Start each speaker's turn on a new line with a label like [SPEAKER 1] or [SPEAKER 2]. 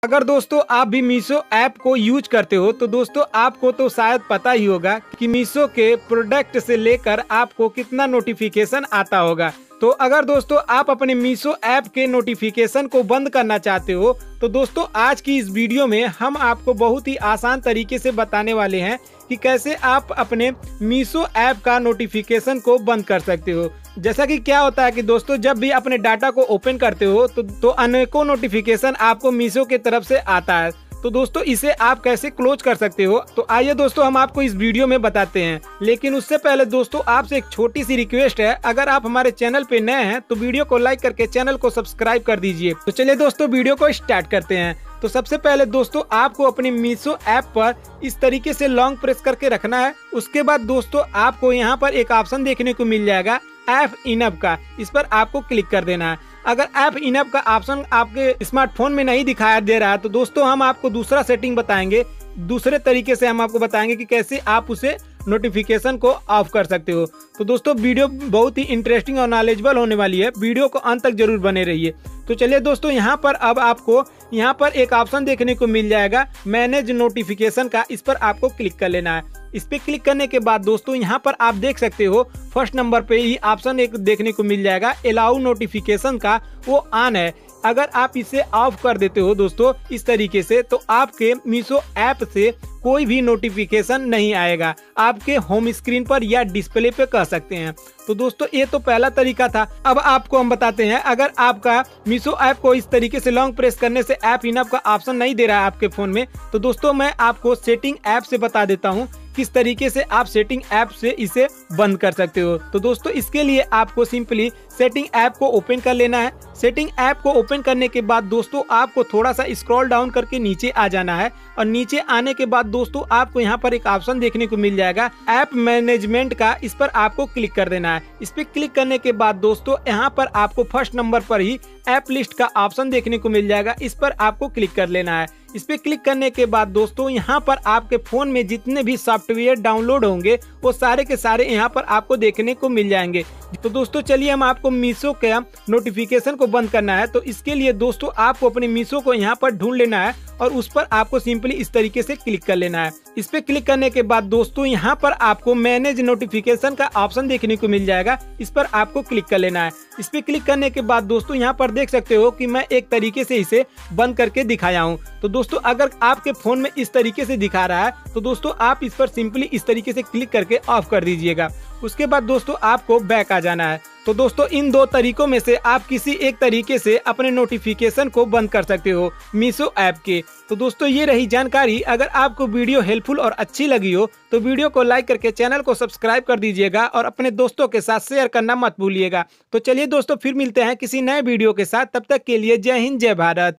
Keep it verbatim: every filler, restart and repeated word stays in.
[SPEAKER 1] अगर दोस्तों आप भी मीशो ऐप को यूज करते हो तो दोस्तों आपको तो शायद पता ही होगा कि मीशो के प्रोडक्ट से लेकर आपको कितना नोटिफिकेशन आता होगा। तो अगर दोस्तों आप अपने मीशो ऐप के नोटिफिकेशन को बंद करना चाहते हो तो दोस्तों आज की इस वीडियो में हम आपको बहुत ही आसान तरीके से बताने वाले हैं कि कैसे आप अपने मीशो ऐप का नोटिफिकेशन को बंद कर सकते हो। जैसा कि क्या होता है कि दोस्तों जब भी अपने डाटा को ओपन करते हो तो, तो अनेकों नोटिफिकेशन आपको मीशो की तरफ से आता है। तो दोस्तों इसे आप कैसे क्लोज कर सकते हो तो आइए दोस्तों हम आपको इस वीडियो में बताते हैं। लेकिन उससे पहले दोस्तों आपसे एक छोटी सी रिक्वेस्ट है, अगर आप हमारे चैनल पे नए हैं तो वीडियो को लाइक करके चैनल को सब्सक्राइब कर दीजिए। तो चलिए दोस्तों वीडियो को स्टार्ट करते हैं। तो सबसे पहले दोस्तों आपको अपने मीशो ऐप पर इस तरीके से लॉन्ग प्रेस करके रखना है। उसके बाद दोस्तों आपको यहाँ पर एक ऑप्शन देखने को मिल जाएगा ऐप इनअप का, इस पर आपको क्लिक कर देना है। अगर ऐप इनअप का ऑप्शन आपके स्मार्टफोन में नहीं दिखाई दे रहा है तो दोस्तों हम आपको दूसरा सेटिंग बताएंगे, दूसरे तरीके से हम आपको बताएंगे कि कैसे आप उसे नोटिफिकेशन को ऑफ कर सकते हो। तो दोस्तों वीडियो बहुत ही इंटरेस्टिंग और नॉलेजेबल होने वाली है, वीडियो को अंत तक जरूर बने रहिए। तो चलिए दोस्तों यहाँ पर अब आपको यहाँ पर एक ऑप्शन देखने को मिल जाएगा मैनेज नोटिफिकेशन का, इस पर आपको क्लिक कर लेना है। इस पे क्लिक करने के बाद दोस्तों यहाँ पर आप देख सकते हो फर्स्ट नंबर पे ही ऑप्शन एक देखने को मिल जाएगा अलाउ नोटिफिकेशन का, वो ऑन है। अगर आप इसे ऑफ कर देते हो दोस्तों इस तरीके से तो आपके मीशो ऐप से कोई भी नोटिफिकेशन नहीं आएगा आपके होम स्क्रीन पर या डिस्प्ले पे कह सकते हैं। तो दोस्तों ये तो पहला तरीका था। अब आपको हम बताते हैं, अगर आपका मीशो ऐप को इस तरीके से लॉन्ग प्रेस करने से ऐप इनअप का ऑप्शन नहीं दे रहा है आपके फोन में तो दोस्तों मैं आपको सेटिंग ऐप से बता देता हूँ किस तरीके से आप सेटिंग ऐप से इसे बंद कर सकते हो। तो दोस्तों इसके लिए आपको सिंपली सेटिंग ऐप को ओपन कर लेना है। सेटिंग ऐप को ओपन करने के बाद दोस्तों आपको थोड़ा सा स्क्रॉल डाउन करके नीचे आ जाना है और नीचे आने के बाद दोस्तों आपको यहाँ पर एक ऑप्शन देखने को मिल जाएगा ऐप मैनेजमेंट का, इस पर आपको क्लिक कर देना है। इस पे क्लिक करने के बाद दोस्तों यहाँ पर आपको फर्स्ट नंबर पर ही ऐप लिस्ट का ऑप्शन देखने को मिल जाएगा, इस पर आपको क्लिक कर लेना है। इस पे क्लिक करने के बाद दोस्तों यहाँ पर आपके फोन में जितने भी सॉफ्टवेयर डाउनलोड होंगे वो सारे के सारे यहाँ पर आपको देखने को मिल जाएंगे। तो दोस्तों चलिए हम आपको मीशो का नोटिफिकेशन को बंद करना है। तो इसके लिए दोस्तों आपको अपने मीशो को यहाँ पर ढूंढ लेना है और उस पर आपको सिंपली इस तरीके से क्लिक कर लेना है। इस पे क्लिक करने के बाद दोस्तों यहाँ पर आपको मैनेज नोटिफिकेशन का ऑप्शन देखने को मिल जाएगा, इस पर आपको क्लिक कर लेना है। इस पे क्लिक करने के बाद दोस्तों यहाँ पर देख सकते हो कि मैं एक तरीके से इसे बंद करके दिखाया हूँ। तो दोस्तों अगर आपके फोन में इस तरीके से दिखा रहा है तो दोस्तों आप इस पर सिंपली इस तरीके से क्लिक करके ऑफ कर दीजिएगा। उसके बाद दोस्तों आपको बैक आ जाना है। तो दोस्तों इन दो तरीकों में से आप किसी एक तरीके से अपने नोटिफिकेशन को बंद कर सकते हो मीशो ऐप के। तो दोस्तों ये रही जानकारी। अगर आपको वीडियो हेल्पफुल और अच्छी लगी हो तो वीडियो को लाइक करके चैनल को सब्सक्राइब कर दीजिएगा और अपने दोस्तों के साथ शेयर करना मत भूलिएगा। तो चलिए दोस्तों फिर मिलते हैं किसी नए वीडियो के साथ, तब तक के लिए जय हिंद जय भारत।